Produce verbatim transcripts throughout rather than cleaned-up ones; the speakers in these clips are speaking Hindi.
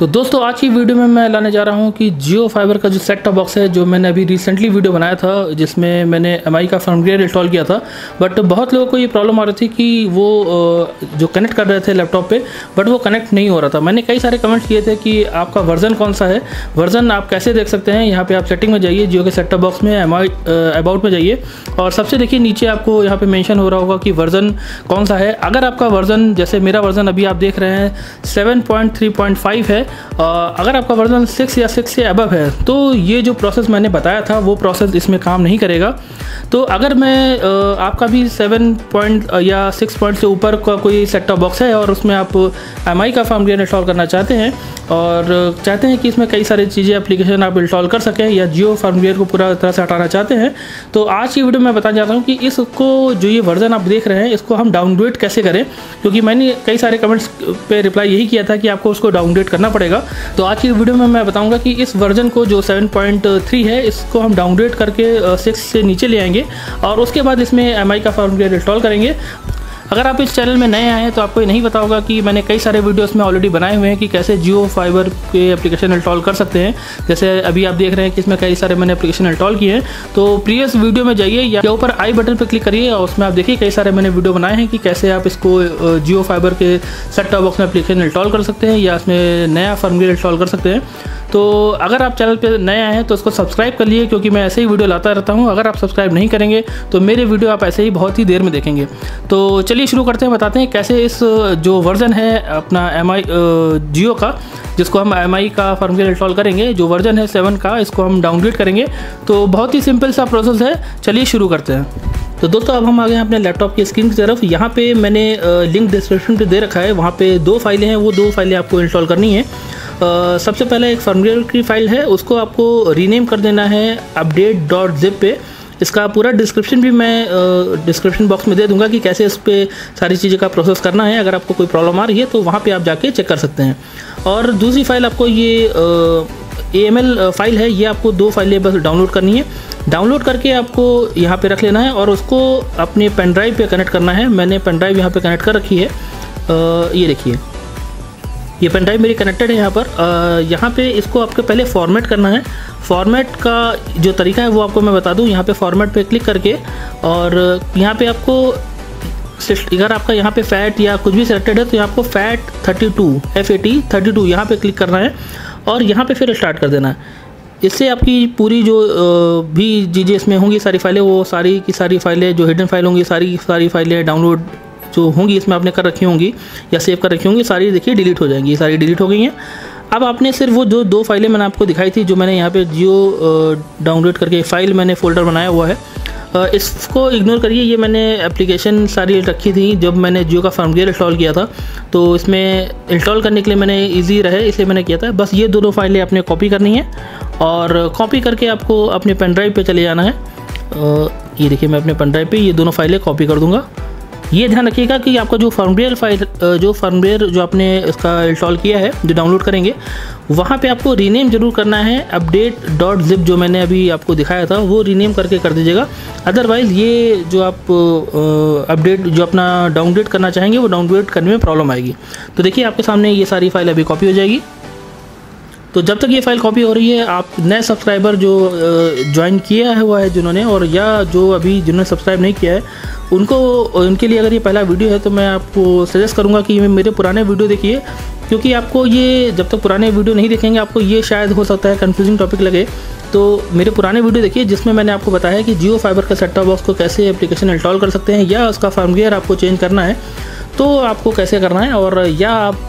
तो दोस्तों आज की वीडियो में मैं लाने जा रहा हूं कि जियो फाइबर का जो सेट टॉप बॉक्स है, जो मैंने अभी रिसेंटली वीडियो बनाया था जिसमें मैंने एमआई का फर्मवेयर इंस्टॉल किया था। बट बहुत लोगों को ये प्रॉब्लम आ रही थी कि वो जो कनेक्ट कर रहे थे लैपटॉप पे, बट वो कनेक्ट नहीं हो रहा था। मैंने कई सारे कमेंट्स किए थे कि आपका वर्जन कौन सा है, वर्जन आप कैसे देख सकते हैं। यहाँ पे आप सेटिंग में जाइए, जियो के सेट टॉप बॉक्स में एमआई अबाउट में जाइए और सबसे देखिए नीचे आपको यहाँ पे मेंशन हो रहा होगा कि वर्जन कौन सा है। अगर आपका वर्जन, जैसे मेरा वर्जन अभी आप देख रहे हैं seven point three point five है, अगर आपका वर्जन सिक्स या सिक्स से अबव है तो ये जो प्रोसेस मैंने बताया था वो प्रोसेस इसमें काम नहीं करेगा। तो अगर मैं आपका भी सेवन पॉइंट या सिक्स पॉइंट से ऊपर का कोई सेट टॉप बॉक्स है और उसमें आप एमआई का फर्मवेयर इंस्टॉल करना चाहते हैं और चाहते हैं कि इसमें कई सारी चीज़ें एप्लीकेशन आप इंस्टॉल कर सकें या जियो फर्मवेयर को पूरा तरह से हटाना चाहते हैं, तो आज की वीडियो में बताना चाहता हूँ कि इसको जो ये वर्जन आप देख रहे हैं इसको हम डाउनग्रेड कैसे करें। क्योंकि मैंने कई सारे कमेंट्स पे रिप्लाई यही किया था कि आपको उसको डाउनग्रेड करना पड़ेगा। तो आज की वीडियो में मैं बताऊंगा कि इस वर्जन को जो सेवन पॉइंट थ्री है इसको हम डाउनग्रेड करके सिक्स से नीचे ले आएंगे और उसके बाद इसमें एमआई का फर्मवेयर इंस्टॉल करेंगे। अगर आप इस चैनल में नए आए हैं तो आपको ये नहीं पता होगा कि मैंने कई सारे वीडियोस में ऑलरेडी बनाए हुए हैं कि कैसे जियो फाइबर के एप्लीकेशन इंस्टॉल कर सकते हैं। जैसे अभी आप देख रहे हैं कि इसमें कई सारे मैंने एप्लीकेशन इंस्टॉल किए हैं। तो प्रीवियस वीडियो में जाइए या ऊपर आई बटन पर क्लिक करिए और उसमें आप देखिए कई सारे मैंने वीडियो बनाए हैं कि कैसे आप इसको जियो फाइबर के सेट टॉप बॉक्स में एप्लीकेशन इंस्टॉल कर सकते हैं या इसमें नया फर्मवेयर इंस्टॉल कर सकते हैं। तो अगर आप चैनल पे नए आए हैं तो इसको सब्सक्राइब कर लिए, क्योंकि मैं ऐसे ही वीडियो लाता रहता हूँ। अगर आप सब्सक्राइब नहीं करेंगे तो मेरे वीडियो आप ऐसे ही बहुत ही देर में देखेंगे। तो चलिए शुरू करते हैं, बताते हैं कैसे इस जो वर्जन है अपना एमआई जियो का, जिसको हम एमआई का फर्मवेयर इंस्टॉल करेंगे, जो वर्जन है सेवन का, इसको हम डाउनग्रेड करेंगे। तो बहुत ही सिंपल सा प्रोसेस है, चलिए शुरू करते हैं। तो दोस्तों अब हम आ गए हैं अपने लैपटॉप की स्क्रीन की तरफ। यहाँ पे मैंने लिंक डिस्क्रिप्शन पे दे रखा है, वहाँ पे दो फाइलें हैं, वो दो फाइलें आपको इंस्टॉल करनी है। Uh, सबसे पहले एक फर्मवेयर की फ़ाइल है, उसको आपको रीनेम कर देना है अपडेट डॉट जिप पे। इसका पूरा डिस्क्रिप्शन भी मैं डिस्क्रिप्शन uh, बॉक्स में दे दूंगा कि कैसे इस पर सारी चीज़ों का प्रोसेस करना है। अगर आपको कोई प्रॉब्लम आ रही है तो वहाँ पे आप जाके चेक कर सकते हैं। और दूसरी फ़ाइल आपको ये ए एम एल फाइल है, ये आपको दो फाइलें बस डाउनलोड करनी है। डाउनलोड करके आपको यहाँ पे रख लेना है और उसको अपने पेन ड्राइव पर कनेक्ट करना है। मैंने पेन ड्राइव यहाँ पर कनेक्ट कर रखी है, uh, ये देखिए ये पेन ड्राइव मेरी कनेक्टेड है यहाँ पर। आ, यहाँ पे इसको आपको पहले फॉर्मेट करना है। फॉर्मेट का जो तरीका है वो आपको मैं बता दूँ। यहाँ पे फॉर्मेट पे क्लिक करके और यहाँ पे आपको, अगर आपका यहाँ पे फैट या कुछ भी सेलेक्टेड है तो यहाँ आपको FAT thirty two F A T thirty two यहाँ पे क्लिक करना है और यहाँ पे फिर स्टार्ट कर देना है। इससे आपकी पूरी जो भी चीज़ें इसमें होंगी, सारी फाइलें, वो सारी की सारी फाइलें जो हिडन फाइल होंगी, सारी सारी फाइलें डाउनलोड जो होंगी इसमें आपने कर रखी होंगी या सेव कर रखी होंगी, सारी देखिए डिलीट हो जाएंगी। सारी डिलीट हो गई हैं। अब आपने सिर्फ वो जो दो फाइलें मैंने आपको दिखाई थी, जो मैंने यहाँ पे जियो डाउनलोड करके फाइल मैंने फ़ोल्डर बनाया हुआ है, इसको इग्नोर करिए। ये मैंने एप्लीकेशन सारी रखी थी जब मैंने जियो का फर्मवेयर इंस्टॉल किया था, तो इसमें इंस्टॉल करने के लिए मैंने ईजी रहे इसलिए मैंने किया था। बस ये दोनों फाइलें आपने कॉपी करनी है और कॉपी करके आपको अपने पेन ड्राइव पर चले जाना है। ये देखिए मैं अपने पेन ड्राइव पर ये दोनों फाइलें कॉपी कर दूँगा। ये ध्यान रखिएगा कि आपका जो फर्मवेयर फाइल जो फर्मवेयर जो आपने इसका इंस्टॉल किया है, जो डाउनलोड करेंगे, वहाँ पे आपको रीनेम जरूर करना है अपडेट डॉट जिप, जो मैंने अभी आपको दिखाया था वो रीनेम करके कर दीजिएगा। अदरवाइज़ ये जो आप अपडेट जो अपना डाउनग्रेड करना चाहेंगे वो डाउनग्रेड करने में प्रॉब्लम आएगी। तो देखिए आपके सामने ये सारी फाइल अभी कॉपी हो जाएगी। तो जब तक ये फाइल कॉपी हो रही है, आप नए सब्सक्राइबर जो ज्वाइन किया हुआ है जिन्होंने, और या जो अभी जिन्होंने सब्सक्राइब नहीं किया है, उनको उनके लिए अगर ये पहला वीडियो है तो मैं आपको सजेस्ट करूंगा कि मेरे पुराने वीडियो देखिए। क्योंकि आपको ये जब तक पुराने वीडियो नहीं देखेंगे आपको ये शायद हो सकता है कंफ्यूजिंग टॉपिक लगे। तो मेरे पुराने वीडियो देखिए जिसमें मैंने आपको बताया कि जियो फाइबर का सेट टॉप बॉक्स को कैसे एप्लीकेशन इंस्टॉल कर सकते हैं, या उसका फर्मवेयर आपको चेंज करना है तो आपको कैसे करना है। और या आप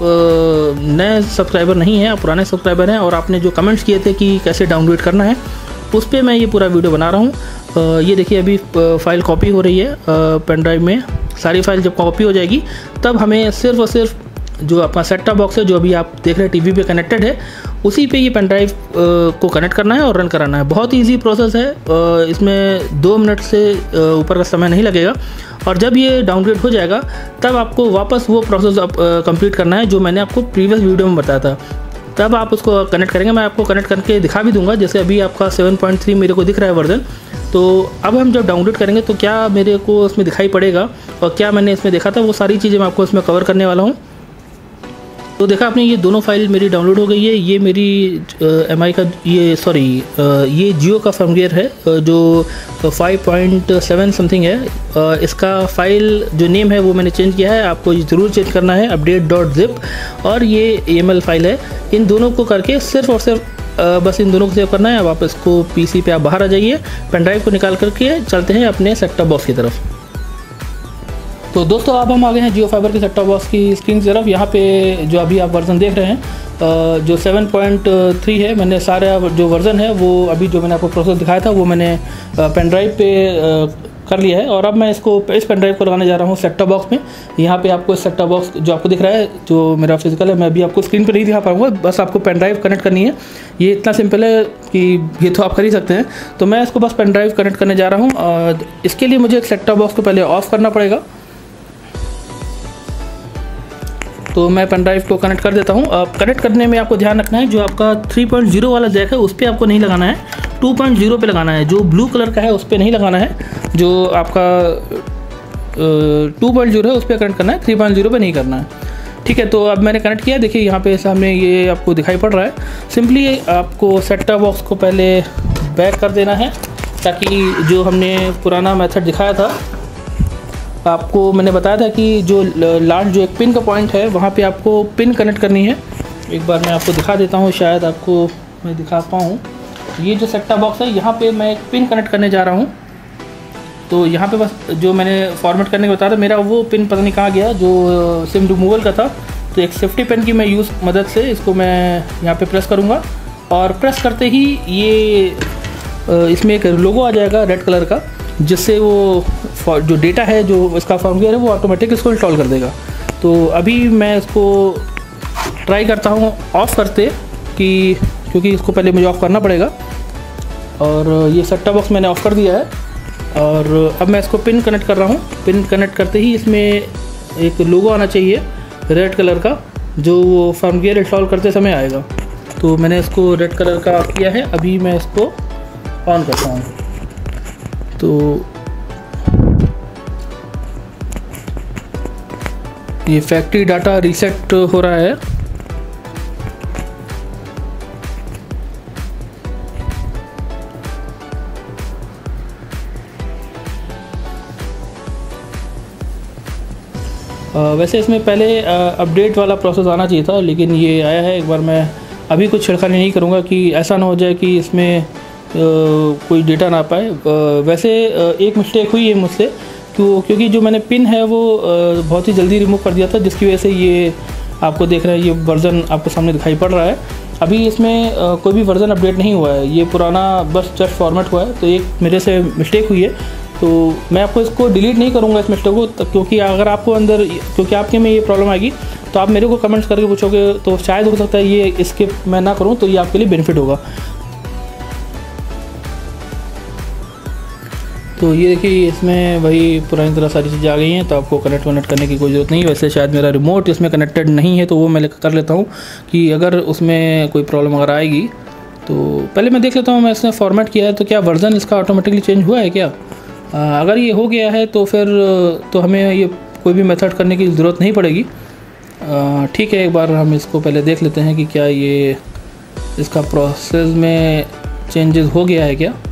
नए सब्सक्राइबर नहीं हैं, आप पुराने सब्सक्राइबर हैं और आपने जो कमेंट्स किए थे कि कैसे डाउनलोड करना है, उस पर मैं ये पूरा वीडियो बना रहा हूँ। ये देखिए अभी फ़ाइल कॉपी हो रही है पेन ड्राइव में। सारी फाइल जब कॉपी हो जाएगी तब हमें सिर्फ और सिर्फ जो आपका सेट टॉप बॉक्स है, जो अभी आप देख रहे हैं टीवी पे कनेक्टेड है, उसी पे ये पेन ड्राइव को कनेक्ट करना है और रन कराना है। बहुत ईजी प्रोसेस है, इसमें दो मिनट से ऊपर का समय नहीं लगेगा। और जब ये डाउनग्रेड हो जाएगा तब आपको वापस वो प्रोसेस कंप्लीट करना है जो मैंने आपको प्रीवियस वीडियो में बताया था। तब आप उसको कनेक्ट करेंगे। मैं आपको कनेक्ट करके दिखा भी दूंगा। जैसे अभी आपका सेवन पॉइंट थ्री मेरे को दिख रहा है वर्जन, तो अब हम जब डाउनलोड करेंगे तो क्या मेरे को इसमें दिखाई पड़ेगा और क्या मैंने इसमें देखा था, वो सारी चीज़ें मैं आपको इसमें कवर करने वाला हूँ। तो देखा आपने, ये दोनों फाइल मेरी डाउनलोड हो गई है। ये मेरी एम आई का ये सॉरी ये जियो का फर्मवेयर है अ, जो फाइव पॉइंट सेवन समथिंग है। अ, इसका फाइल जो नेम है वो मैंने चेंज किया है, आपको ज़रूर चेंज करना है, अपडेट डॉट जिप। और ये ए एम एल फाइल है। इन दोनों को करके सिर्फ और सिर्फ अ, बस इन दोनों को सेव करना है। अब आप इसको पीसी पे आप बाहर आ जाइए, पेन ड्राइव को निकाल करके चलते हैं अपने सेट टॉप बॉक्स की तरफ। तो दोस्तों अब हम आ गए हैं जियो फाइबर के सेट टॉप बॉक्स की स्क्रीन की तरफ। यहाँ पे जो अभी आप वर्जन देख रहे हैं अ, जो सेवन पॉइंट थ्री है, मैंने सारा जो वर्जन है वो अभी जो मैंने आपको प्रोसेस दिखाया था वो मैंने पेन ड्राइव पे अ, कर लिया है। और अब मैं इसको इस पेन ड्राइव को लगाने जा रहा हूँ सेट टॉप बॉक्स में। यहाँ पे आपको सेट टॉप बॉक्स जो आपको दिख रहा है, जो मेरा फिजिकल है, मैं अभी आपको स्क्रीन पर नहीं दिखा पाऊँगा, बस आपको पेन ड्राइव कनेक्ट करनी है। ये इतना सिंपल है कि ये तो आप कर ही सकते हैं। तो मैं इसको बस पेन ड्राइव कनेक्ट करने जा रहा हूँ। और इसके लिए मुझे सेट टॉप बॉक्स को पहले ऑफ करना पड़ेगा। तो मैं पेन ड्राइव को कनेक्ट कर देता हूँ। अब कनेक्ट करने में आपको ध्यान रखना है, जो आपका थ्री पॉइंट ज़ीरो वाला जैक है उस पर आपको नहीं लगाना है, टू पॉइंट ज़ीरो पे लगाना है। जो ब्लू कलर का है उस पर नहीं लगाना है, जो आपका टू पॉइंट ज़ीरो है उस पर कनेक्ट करना है, थ्री पॉइंट ज़ीरो पे नहीं करना है। ठीक है, तो अब मैंने कनेक्ट किया। देखिए यहाँ पे सामने ये आपको दिखाई पड़ रहा है। सिंपली आपको सेट टॉप बॉक्स को पहले बैक कर देना है, ताकि जो हमने पुराना मेथड दिखाया था, आपको मैंने बताया था कि जो लास्ट जो एक पिन का पॉइंट है वहाँ पे आपको पिन कनेक्ट करनी है। एक बार मैं आपको दिखा देता हूँ, शायद आपको मैं दिखा पाऊँ। ये जो सेट टॉप बॉक्स है यहाँ पे मैं एक पिन कनेक्ट करने जा रहा हूँ। तो यहाँ पे बस जो मैंने फॉर्मेट करने को बताया था, मेरा वो पिन पता नहीं कहाँ गया जो सिम रिमूवल का था। तो एक सेफ्टी पेन की मैं यूज़ मदद से इसको मैं यहाँ पे प्रेस करूँगा, और प्रेस करते ही ये इसमें एक लोगो आ जाएगा रेड कलर का, जिससे वो जो डेटा है जो इसका फर्मवेयर है वो ऑटोमेटिक इसको इंस्टॉल कर देगा। तो अभी मैं इसको ट्राई करता हूँ ऑफ़ करते, कि क्योंकि इसको पहले मुझे ऑफ़ करना पड़ेगा। और ये सेट टॉप बॉक्स मैंने ऑफ़ कर दिया है। और अब मैं इसको पिन कनेक्ट कर रहा हूँ। पिन कनेक्ट करते ही इसमें एक लोगो आना चाहिए रेड कलर का, जो वो फर्मवेयर इंस्टॉल करते समय आएगा। तो मैंने इसको रेड कलर का किया है। अभी मैं इसको ऑन करता हूँ। तो ये फैक्ट्री डाटा रीसेट हो रहा है। आ, वैसे इसमें पहले अपडेट वाला प्रोसेस आना चाहिए था, लेकिन ये आया है। एक बार मैं अभी कुछ छिड़खानी नहीं करूँगा कि ऐसा ना हो जाए कि इसमें आ, कोई डेटा ना पाए। आ, वैसे आ, एक मिस्टेक हुई है मुझसे, क्यों क्योंकि जो मैंने पिन है वो आ, बहुत ही जल्दी रिमूव कर दिया था, जिसकी वजह से ये आपको देख रहे हैं, ये वर्ज़न आपको सामने दिखाई पड़ रहा है। अभी इसमें आ, कोई भी वर्ज़न अपडेट नहीं हुआ है, ये पुराना बस जस्ट फॉर्मेट हुआ है। तो एक मेरे से मिस्टेक हुई है। तो मैं आपको इसको डिलीट नहीं करूँगा इस मिस्टेक को, क्योंकि अगर आपको अंदर क्योंकि आपके में ये प्रॉब्लम आएगी तो आप मेरे को कमेंट्स करके पूछोगे, तो शायद हो सकता है ये स्किप मैं ना करूँ, तो ये आपके लिए बेनिफिट होगा। तो ये देखिए, इसमें वही पुरानी तरह सारी चीज़ें आ गई हैं। तो आपको कनेक्ट वनेक्ट करने की कोई ज़रूरत नहीं है। वैसे शायद मेरा रिमोट इसमें कनेक्टेड नहीं है, तो वो मैं कर लेता हूँ कि अगर उसमें कोई प्रॉब्लम अगर आएगी तो पहले मैं देख लेता हूँ। मैं इसने फॉर्मेट किया है तो क्या वर्ज़न इसका ऑटोमेटिकली चेंज हुआ है क्या। आ, अगर ये हो गया है तो फिर तो हमें ये कोई भी मेथड करने की ज़रूरत नहीं पड़ेगी। ठीक है, एक बार हम इसको पहले देख लेते हैं कि क्या ये इसका प्रोसेस में चेंजेस हो गया है क्या।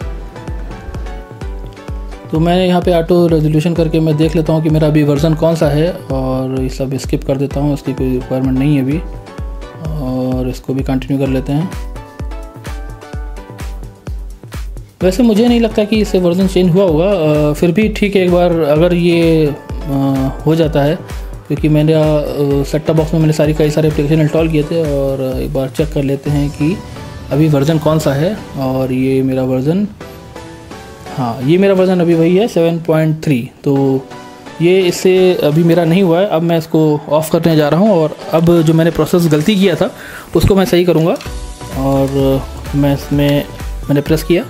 तो मैं यहाँ पे ऑटो रेजोल्यूशन करके मैं देख लेता हूँ कि मेरा अभी वर्ज़न कौन सा है, और ये सब स्किप कर देता हूँ, इसकी कोई रिक्वायरमेंट नहीं है अभी। और इसको भी कंटिन्यू कर लेते हैं। वैसे मुझे नहीं लगता कि इससे वर्ज़न चेंज हुआ होगा, फिर भी ठीक है, एक बार अगर ये आ, हो जाता है, क्योंकि मैंने सेट टॉप बॉक्स में मैंने सारी कई सारे एप्लीकेशन इंस्टॉल किए थे। और एक बार चेक कर लेते हैं कि अभी वर्ज़न कौन सा है। और ये मेरा वर्ज़न, हाँ ये मेरा वर्ज़न अभी वही है सेवन पॉइंट थ्री। तो ये इससे अभी मेरा नहीं हुआ है। अब मैं इसको ऑफ़ करने जा रहा हूँ, और अब जो मैंने प्रोसेस गलती किया था उसको मैं सही करूँगा। और मैं इसमें मैंने प्रेस किया,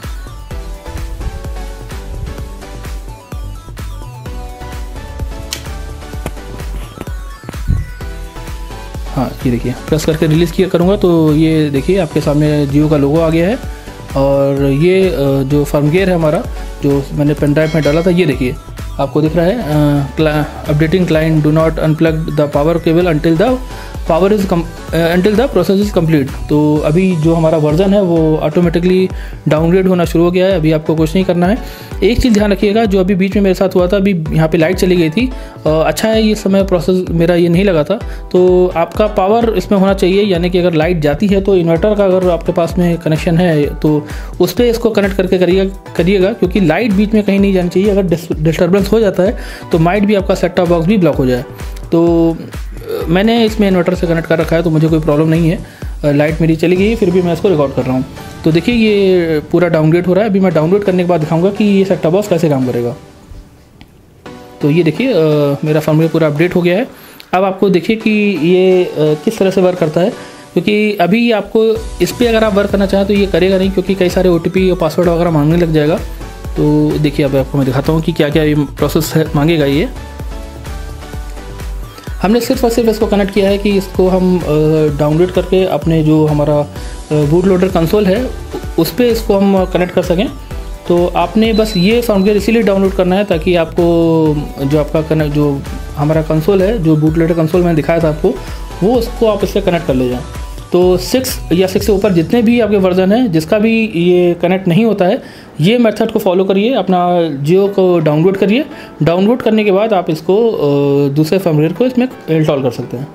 हाँ ये देखिए, प्रेस करके रिलीज़ किया करूँगा तो ये देखिए आपके सामने जियो का लोगो आ गया है। और ये जो फर्मवेयर है हमारा, जो मैंने पेन ड्राइव में डाला था, ये देखिए आपको दिख रहा है, updating client do not unplug the power cable until the power is until the process is complete. तो अभी जो हमारा वर्जन है वो ऑटोमेटिकली डाउनग्रेड होना शुरू हो गया है, अभी आपको कुछ नहीं करना है। एक चीज़ ध्यान रखिएगा, जो अभी बीच में मेरे साथ हुआ था, अभी यहाँ पे लाइट चली गई थी, अच्छा है ये समय प्रोसेस मेरा ये नहीं लगा था। तो आपका पावर इसमें होना चाहिए, यानी कि अगर लाइट जाती है तो इन्वर्टर का अगर आपके पास में कनेक्शन है तो उस पर इसको कनेक्ट करके करिएगा करिएगा क्योंकि लाइट बीच में कहीं नहीं जानी चाहिए। अगर डिस्टर्बेंस हो जाता है तो माइट भी आपका सेट टॉप बॉक्स भी ब्लॉक हो जाए। तो मैंने इसमें इन्वर्टर से कनेक्ट कर रखा है तो मुझे कोई प्रॉब्लम नहीं है। लाइट मेरी चली गई फिर भी मैं इसको रिकॉर्ड कर रहा हूँ। तो देखिए ये पूरा डाउनग्रेड हो रहा है। अभी मैं डाउनलोड करने के बाद दिखाऊंगा कि ये सेट टॉप बॉक्स कैसे काम करेगा। तो ये देखिए मेरा फर्मवेयर पूरा अपडेट हो गया है। अब आपको देखिए कि ये आ, किस तरह से वर्क करता है, क्योंकि अभी आपको इस पर अगर आप वर्क करना चाहें तो ये करेगा नहीं, क्योंकि कई सारे ओ टी पी और पासवर्ड वगैरह मांगने लग जाएगा। तो देखिए अब आपको मैं दिखाता हूँ कि क्या क्या ये प्रोसेस है मांगेगा। ये हमने सिर्फ और सिर्फ इसको कनेक्ट किया है कि इसको हम डाउनलोड करके अपने जो हमारा बूट लोडर कंसोल है उस पर इसको हम कनेक्ट कर सकें। तो आपने बस ये फर्मवेयर इसीलिए डाउनलोड करना है ताकि आपको जो आपका कनेक्ट जो हमारा कंसोल है, जो बूट लोडर कंसोल मैंने दिखाया था आपको, वो उसको आप इससे कनेक्ट कर ले जाएँ। तो सिक्स या सिक्स से ऊपर जितने भी आपके वर्जन हैं जिसका भी ये कनेक्ट नहीं होता है, ये मेथड को फॉलो करिए, अपना जियो को डाउनलोड करिए। डाउनलोड करने के बाद आप इसको दूसरे फर्मवेयर को इसमें इंस्टॉल कर सकते हैं।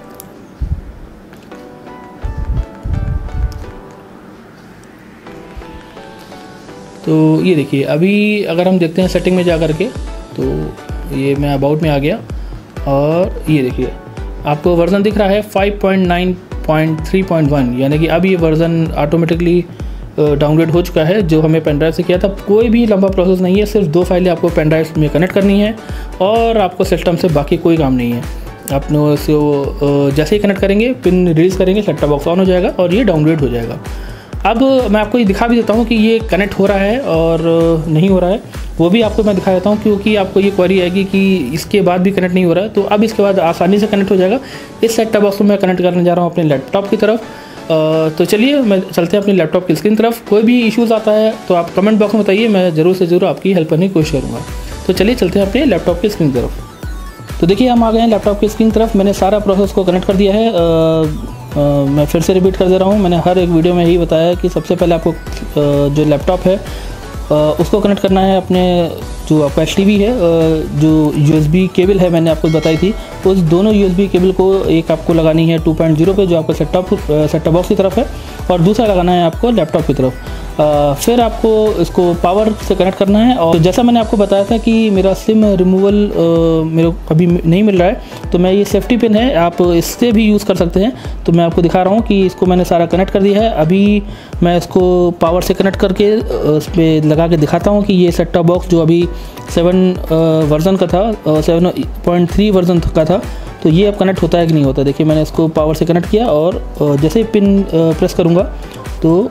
तो ये देखिए अभी अगर हम देखते हैं सेटिंग में जा कर के, तो ये मैं अबाउट में आ गया और ये देखिए आपको वर्जन दिख रहा है five point nine point three point one, यानी कि अब ये वर्जन ऑटोमेटिकली डाउनलोड हो चुका है जो हमें पेन ड्राइव से किया था। कोई भी लंबा प्रोसेस नहीं है, सिर्फ दो फाइलें आपको पेन ड्राइव में कनेक्ट करनी है और आपको सिस्टम से बाकी कोई काम नहीं है। आपने उसको जैसे ही कनेक्ट करेंगे, पिन रिलीज़ करेंगे, सेट टॉप बॉक्स ऑन हो जाएगा और ये डाउनलोड हो जाएगा। अब मैं आपको ये दिखा भी देता हूँ कि ये कनेक्ट हो रहा है और नहीं हो रहा है, वो भी आपको मैं दिखा देता हूँ, क्योंकि आपको ये क्वेरी आएगी कि इसके बाद भी कनेक्ट नहीं हो रहा है। तो अब इसके बाद आसानी से कनेक्ट हो जाएगा। इस सेट टॉप बॉक्स को मैं कनेक्ट करने जा रहा हूँ अपने लैपटॉप की तरफ। तो चलिए मैं चलते हैं अपने लैपटॉप की स्क्रीन तरफ। कोई भी इश्यूज़ आता है तो आप कमेंट बॉक्स में बताइए, मैं ज़रूर से ज़रूर आपकी हेल्प करने की कोशिश करूँगा। तो चलिए चलते हैं अपने लैपटॉप की स्क्रीन तरफ। तो देखिए हम आ गए हैं लैपटॉप की स्क्रीन तरफ। मैंने सारा प्रोसेस को कनेक्ट कर दिया है। आ, आ, मैं फिर से रिपीट कर दे रहा हूँ, मैंने हर एक वीडियो में यही बताया कि सबसे पहले आपको आ, जो लैपटॉप है आ, उसको कनेक्ट करना है अपने जो आपका एच टी वी है, जो यू एस बी केबल है मैंने आपको बताई थी, उस दोनों यू एस बी केबल को एक आपको लगानी है टू पॉइंट ज़ीरो पे जो आपका set top set top box की तरफ है, और दूसरा लगाना है आपको लैपटॉप की तरफ। आ, फिर आपको इसको पावर से कनेक्ट करना है। और जैसा मैंने आपको बताया था कि मेरा सिम रिमूवल मेरे को अभी नहीं मिल रहा है, तो मैं ये सेफ्टी पिन है, आप इससे भी यूज़ कर सकते हैं। तो मैं आपको दिखा रहा हूँ कि इसको मैंने सारा कनेक्ट कर दिया है। अभी मैं इसको पावर से कनेक्ट करके उस पर लगा के दिखाता हूँ कि ये सेट टॉप बॉक्स जो अभी सेवन वर्जन का था, सेवन पॉइंट थ्री वर्जन का था, तो ये अब कनेक्ट होता है कि नहीं होता। देखिए मैंने इसको पावर से कनेक्ट किया और जैसे ही पिन प्रेस करूँगा तो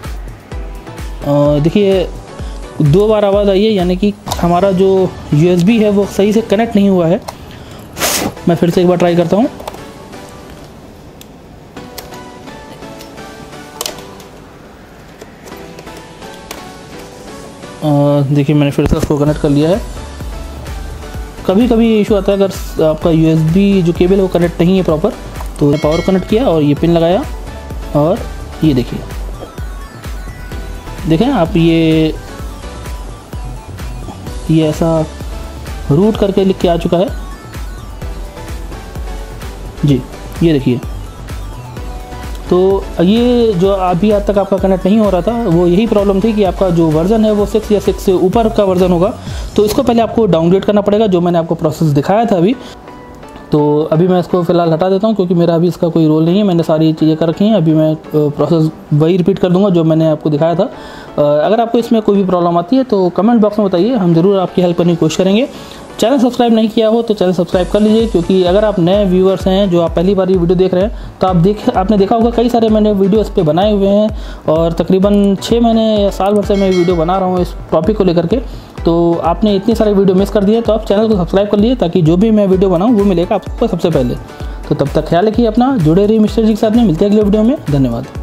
देखिए दो बार आवाज़ आई है, यानी कि हमारा जो यू एस बी है वो सही से कनेक्ट नहीं हुआ है। मैं फिर से एक बार ट्राई करता हूँ। देखिए मैंने फिर से उसको कनेक्ट कर लिया है। कभी कभी ये इशू आता है अगर आपका यू एस बी जो केबल है वो कनेक्ट नहीं है प्रॉपर, तो पावर कनेक्ट किया और ये पिन लगाया और ये देखिए देखें आप, ये ये ऐसा रूट करके लिख के आ चुका है जी, ये देखिए। तो ये जो अभी आज तक आपका कनेक्ट नहीं हो रहा था, वो यही प्रॉब्लम थी कि आपका जो वर्ज़न है वो सिक्स या सिक्स से ऊपर का वर्ज़न होगा, तो इसको पहले आपको डाउनलोड करना पड़ेगा, जो मैंने आपको प्रोसेस दिखाया था अभी। तो अभी मैं इसको फ़िलहाल हटा देता हूँ क्योंकि मेरा अभी इसका कोई रोल नहीं है, मैंने सारी चीज़ें कर रखी हैं। अभी मैं प्रोसेस वही रिपीट कर दूंगा जो मैंने आपको दिखाया था। अगर आपको इसमें कोई भी प्रॉब्लम आती है तो कमेंट बॉक्स में बताइए, हम ज़रूर आपकी हेल्प करने की कोशिश करेंगे। चैनल सब्सक्राइब नहीं किया हो तो चैनल सब्सक्राइब कर लीजिए, क्योंकि अगर आप नए व्यूअर्स हैं जो आप पहली बार ये वीडियो देख रहे हैं तो आप देख आपने देखा होगा कई सारे मैंने वीडियो इस पर बनाए हुए हैं, और तकरीबन छः महीने या साल भर से मैं वीडियो बना रहा हूँ इस टॉपिक को लेकर के। तो आपने इतने सारे वीडियो मिस कर दिए, तो आप चैनल को सब्सक्राइब कर लिए ताकि जो भी मैं वीडियो बनाऊँ वो मिलेगा आपको सबसे पहले। तो तब तक ख्याल रखिए अपना, जुड़े रहिए मिस्टर जी के साथ में। मिलते हैं अगले वीडियो में, धन्यवाद।